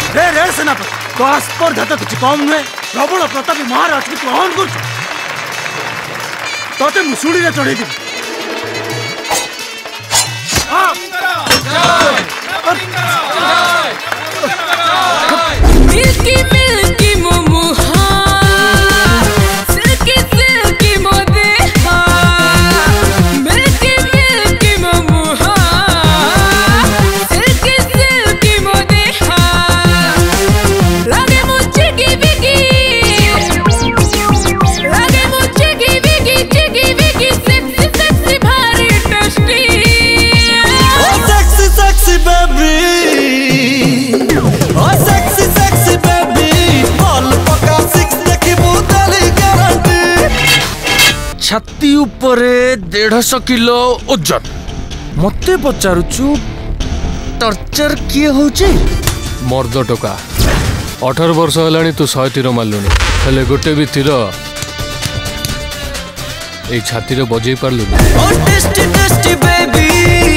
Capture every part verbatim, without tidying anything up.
रे रे सेनापति तो आस्पर्धा तो किसी कम नुहे प्रबल प्रतापी महाराज की ग्रहण कर तोते मुसुड़ी रे चढ़े दिबी मिल्की मिल्की मोमो सिल्की सिल्की मोदे मिल्की मिल्की मोमो सिल्की सिल्की मोदे लगे मुझे की बिगी लगे मुझे की बिगी चिगी बिगी सेक्सी सेक्सी भारी टेस्टी ओ सेक्सी सेक्सी बेबी ओ सेक्सी सेक्सी बेबी बॉल पका सिक्स देखी बुतली गारंटी छाती उपरे डेढ़ सौ किलो ओजन मते पचारुचु टर्चर किए होची मर्द टोका अठारह वर्ष हेलानी तू शहे तीर मारलुनी हेले गोटे भी तीर ए छाती रे बजै पारलुनी ओ टेस्टी टेस्टी बेबी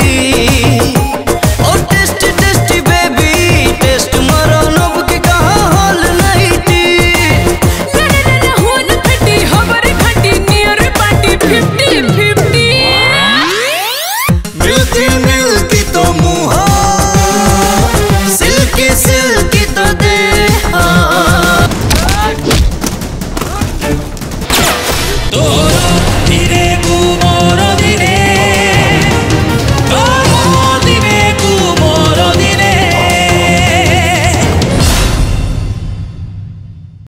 ओ टेस्टी टेस्टी बेबी टेस्ट मारो नब के कहां हॉल नहीं थी ना ना ना ना हो न खटी हमारे खटी near party fifty fifty milky milky तो मुहा सिल्की सिल्की तो दे तो